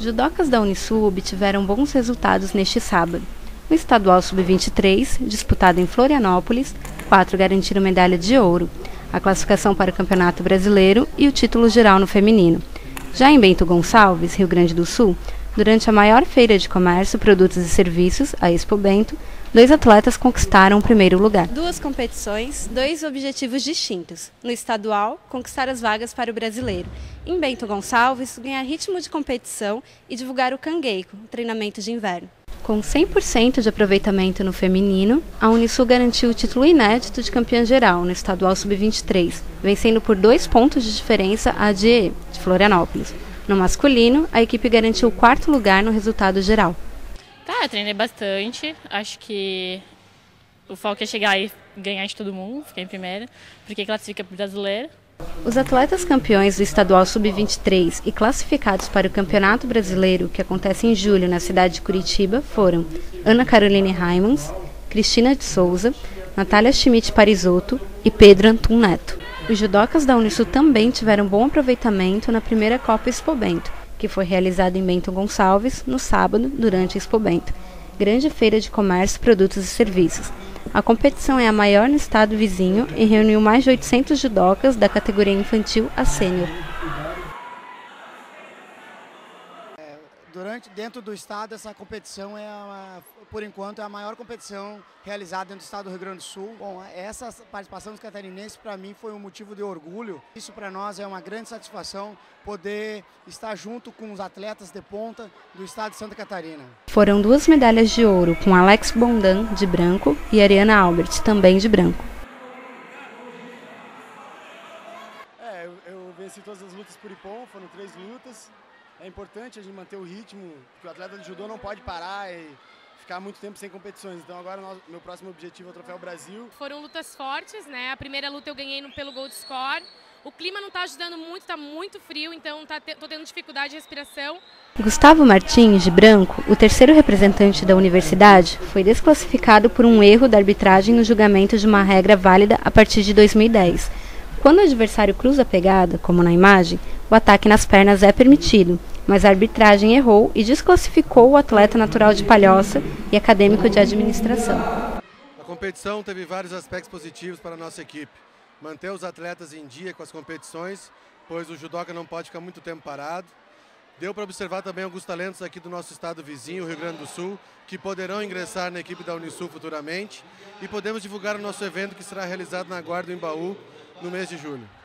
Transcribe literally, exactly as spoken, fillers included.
Judocas da Unisul obtiveram bons resultados neste sábado. No estadual sub vinte e três, disputado em Florianópolis, quatro garantiram medalha de ouro, a classificação para o Campeonato Brasileiro e o título geral no feminino. Já em Bento Gonçalves, Rio Grande do Sul, durante a maior feira de comércio, produtos e serviços, a Expo Bento, dois atletas conquistaram o primeiro lugar. Duas competições, dois objetivos distintos. No estadual, conquistar as vagas para o brasileiro. Em Bento Gonçalves, ganhar ritmo de competição e divulgar o cangueico, o treinamento de inverno. Com cem por cento de aproveitamento no feminino, a Unisul garantiu o título inédito de campeã geral no estadual sub vinte e três, vencendo por dois pontos de diferença a A D E, de Florianópolis. No masculino, a equipe garantiu o quarto lugar no resultado geral. Tá, eu treinei bastante, acho que o foco é chegar e ganhar de todo mundo, ficar em primeira, porque classifica para o brasileiro. Os atletas campeões do estadual sub vinte e três e classificados para o Campeonato Brasileiro, que acontece em julho na cidade de Curitiba, foram Ana Caroline Raimunds, Cristina de Souza, Natália Schmidt Parisotto e Pedro Antum Neto. Os judocas da Unisul também tiveram bom aproveitamento na primeira Copa Expo Bento, que foi realizada em Bento Gonçalves no sábado durante a Expo Bento, grande feira de comércio, produtos e serviços. A competição é a maior no estado vizinho e reuniu mais de oitocentos judocas da categoria infantil a sênior. Durante, dentro do estado, essa competição, é uma, por enquanto, é a maior competição realizada dentro do estado do Rio Grande do Sul. Bom, essa participação dos catarinenses, para mim, foi um motivo de orgulho. Isso, para nós, é uma grande satisfação poder estar junto com os atletas de ponta do estado de Santa Catarina. Foram duas medalhas de ouro, com Alex Bondan, de branco, e Ariana Albert, também de branco. É, eu, eu venci todas as lutas por Ippon, foram três lutas. É importante a gente manter o ritmo, porque o atleta de judô não pode parar e ficar muito tempo sem competições. Então agora o meu próximo objetivo é o Troféu Brasil. Foram lutas fortes, né? A primeira luta eu ganhei no, pelo Gold Score. O clima não está ajudando muito, está muito frio, então tá te, tô tendo dificuldade de respiração. Gustavo Martins, de branco, o terceiro representante da universidade, foi desclassificado por um erro da arbitragem no julgamento de uma regra válida a partir de dois mil e dez. Quando o adversário cruza a pegada, como na imagem, o ataque nas pernas é permitido, mas a arbitragem errou e desclassificou o atleta natural de Palhoça e acadêmico de administração. A competição teve vários aspectos positivos para a nossa equipe. Manter os atletas em dia com as competições, pois o judoca não pode ficar muito tempo parado. Deu para observar também alguns talentos aqui do nosso estado vizinho, o Rio Grande do Sul, que poderão ingressar na equipe da Unisul futuramente. E podemos divulgar o nosso evento que será realizado na Guarda do Embaú no mês de julho.